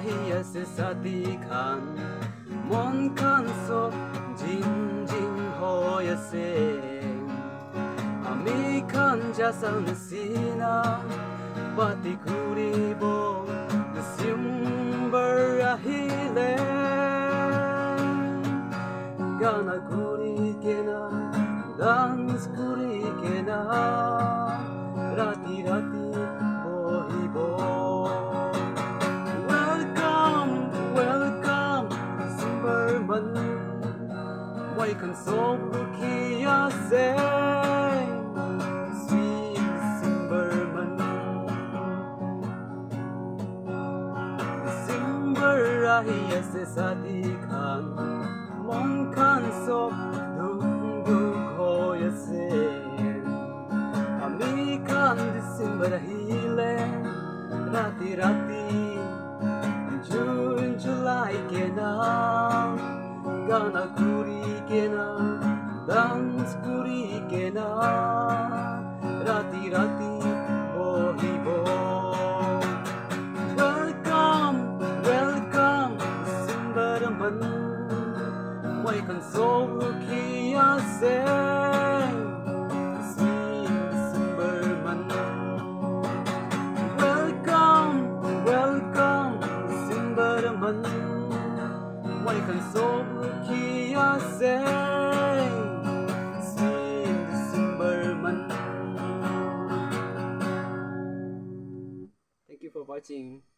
hiya se sati khan mon khan so jin jin hoya se ami khan jasan sina pati kuri bo December ahile gana kuri kena dance kuri kena rati rati bohi bo welcome welcome December man why can so bukia say hiya se sati khan mon khan so duk duk hoya se ami khan December hile rati rati June July kena gana kuri kena dance kuri kena rati rati bohi bo why can so kia say sweet December man welcome welcome December man why can so kia say sweet December man. Thank you for watching.